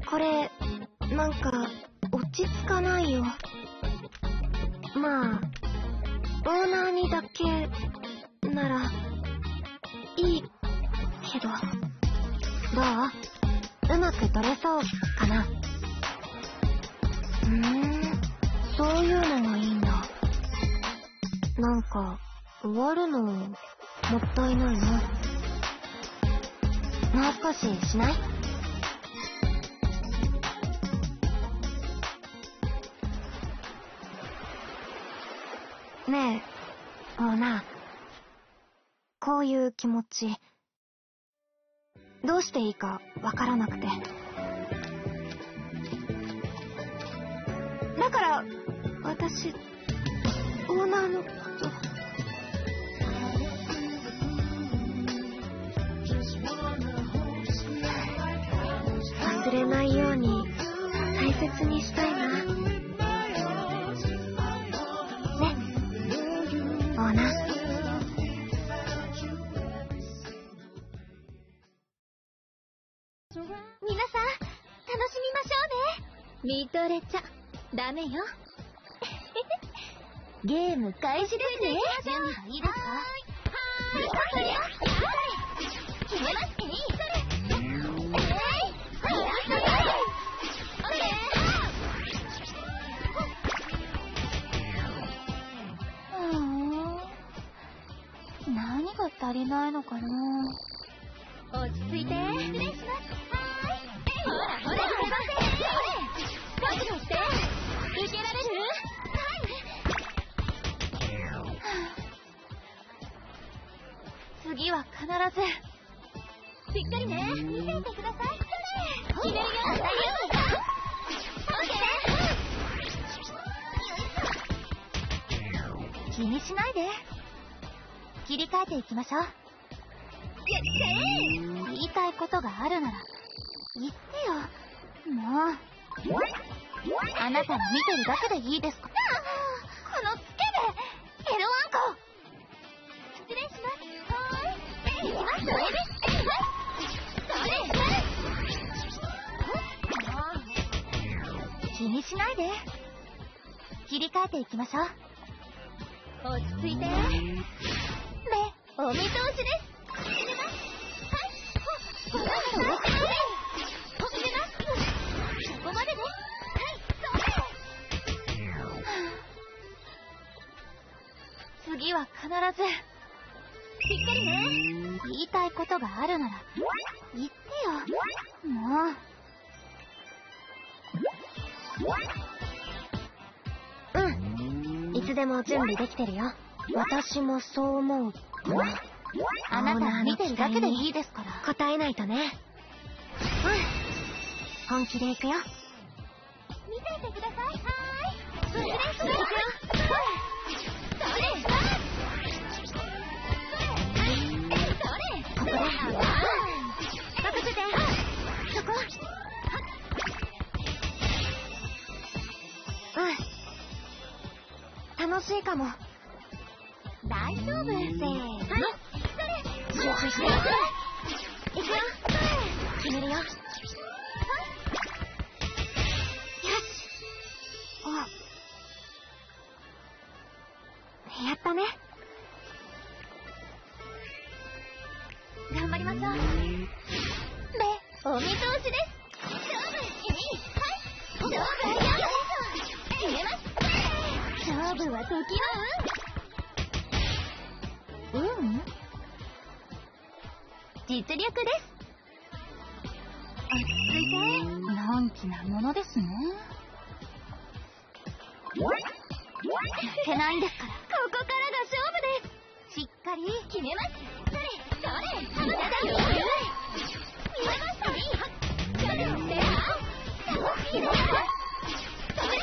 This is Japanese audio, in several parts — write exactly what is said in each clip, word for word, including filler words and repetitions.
これなんか落ち着かないよ。まあオーナーにだけならいいけど。どう？うまく取れそうかな？うーん、そういうのがいいんだ。なんか終わるのもったいないな。もう少ししない？ねえ、オーナー。こういう気持ち、どうしていいかわからなくて。だから、私、オーナーのこと、忘れないように大切にしたいな。ね、オーナー。 皆さん、楽しみましょうね。見とれちゃダメよ。ゲーム開始ですね。準備はいいですか？はーい。はーい。やれ。決めます。えい。それ。えい。はい。それ。オッケー。うーん。何が足りないのかな。落ち着いて。失礼します。はーい。ほらほら、すいません。それ。覚悟して。受けられる？次は必ず。しっかりね。見ていてください。決めるよ。大丈夫か？オッケー。気にしないで。切り替えていきましょう。やっちゃえ。言いたいことがあるなら言ってよ。もうあなたに見てるだけでいいですか？このスケベエロワンコ。失礼します。はーい。いきます。それです。それ。気にしないで。切り替えていきましょう。落ち着いて。ね、お見通しです。決めます。はい。ほっ、ほっ、ほっ、決めます。そこまでね。はい、それ。次は必ず。しっかりね。言いたいことがあるなら言ってよ。もううん、いつでも準備できてるよ。私もそう思うかな。 あなた見てるだけでいいですから。 答えないとね。うん、本気でいくよ。 見ていてください。はーい。失礼します。いくよ。それ。それ。ここで。 任せて。そこ。うん。楽しいかも。 大丈夫。せーの。はい。 それ。集中して。いくよ。決めるよ。よし。お。やったね。 頑張りましょう。で、お見通しです。勝負。えい。はい。勝負はやる。決めます。勝負は時の運。運？実力です。落ち着いて。のんきなものですね。負けないんですから。ここからが勝負です。しっかり決めます。それ。それ。やだよ。見えました。いい。ちょっと待って。楽しいです。それ。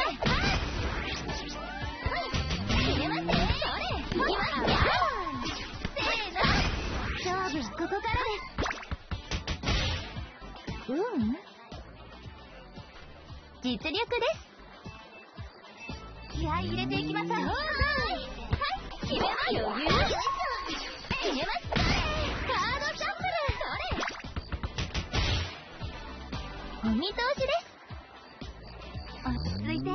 決めますね。それ。いきますよ。せーの。勝負はここからです。うん？実力です。気合い入れていきましょう。はい。決めます。余裕。決めます。カードシャッフル。それ。 お見通しです。落ち着いて。それそれ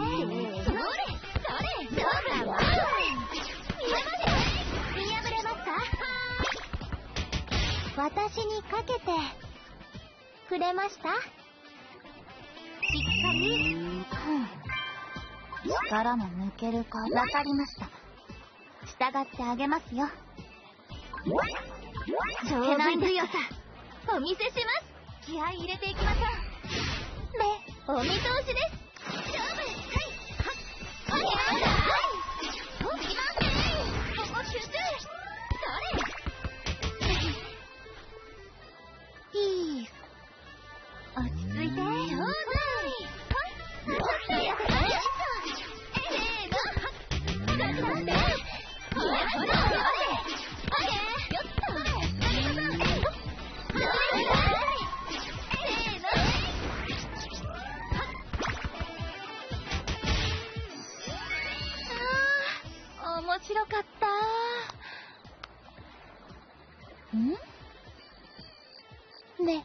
そうだわ。見破れますか？私にかけてくれました？しっかり。うん。力も抜けるか。わかりました。従ってあげますよ。勝負強さお見せします。気合い入れていきましょう。目お見通しです。勝負。はい。はっ。はい。いきます。ここ集中。それ。いい。落ち着いて。勝負。面白かった。ん？ね。